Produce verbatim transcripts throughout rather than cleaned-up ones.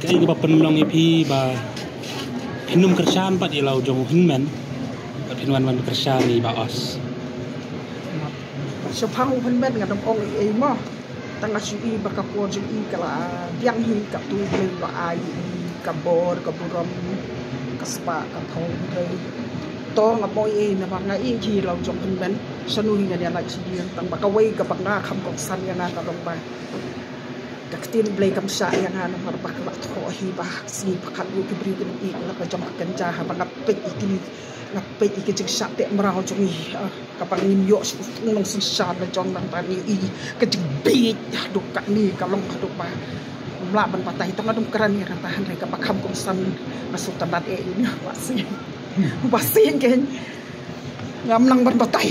cái cái penulong ipi ba hinum kerjaan pat ilau jong hinman hinman man kerjaan ni ba os sepang hinman ngadom ong i mo tanga su i bakapor jong i kala diang hi ka tu le ba ai kabor kaburam kaspa ka thong re to ngapoi e na ba nga i ki lau jong hinman sanu hi nga la chi tang ba ka wei ka banga kham kong san ya na ka dong ba tin blay kam sa yang ana mar bakla tho hi ba si pakat yu ki bri ki la ka jom kan cha ha ba ngapet ikini ngapet iki jing sa te mrao jong hi ka pang nim yo su nong sin sa na jong nang tani i ka jing bi do ka ni ka long ka do ba mla ban patai tong adum kran ni ra tahan re ka pakham kong san masuk tandat e ni wa si wa si ken ngam nang ban patai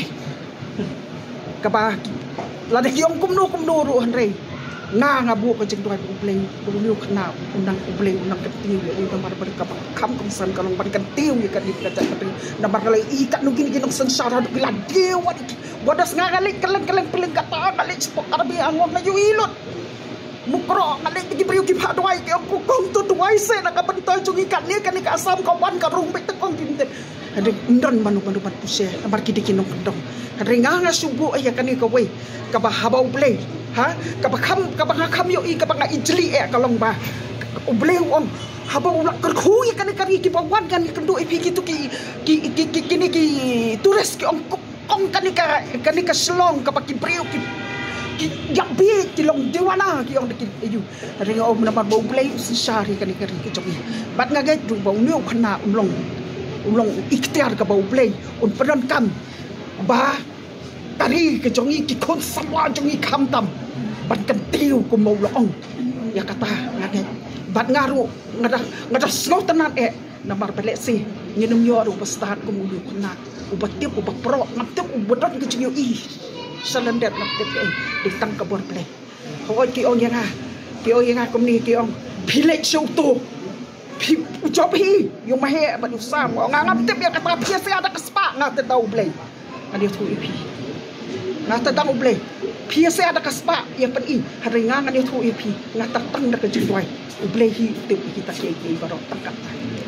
ka ba la de yong kum no kum no ru han re nga nga bu ko jeng doy bu bleng bu liu khna unang bu bleng unang ketiu ya u mar bar ka kham kong san kalong bar kan tiu ya kan ka ta na bar lai i ka nu gini gini sen sara du la dio wa bodas nga galik kalen kalen peleng ka ta galik spok arabi angong na yu ilot mukro galik gi briu ki pha doy ki ku kong tu doy se na ka bantai jungi kan ni kan ka asam ka wan ka rung bet kong tin te ade ndon manu manu pat puse na bar ki dikinong dong ringa nga subu ay kan ni ka we ka ba habau bleng ha kabakam kabakam yo i kabanga ijli e kalong ba ubleu on haba ulak kerhu ya kan kari ki bawan kan kendo ipi gitu ki ki ki kini ki turis ki ong ong kan ka kan ka slong kabaki breu ki ki yak bi ki long dewana ki ong ki ayu ringa om na ba ubleu sari kan kari ki jogi bat nga ga du ba new khna ulong ulong ikhtiar ka ba ubleu un peron kam ba tari ke jongi ki kon samwa jongi kham tam ban kan tiu ku mau loong ya kata ngage bat ngaru ngada ngada snow tanan e na mar bele si nginum yo ru bastat ku mu kuna ubatip ubak pro ngaptip ubodot ke jinyo i salandet ngaptip e di tang ka bor ple hoi ki on yang ha ki on yang ha kum ni ki on village show tu pi job hi yo ma he ba du sam ngaptip ya kata pia se ada kespa ngate tau ple ada tu ipi ngata dang uble pia se ada kaspa ya pen i haringa ngani thu ipi ngata tang da ke jindwai uble hi te kita ke ke barok tangkat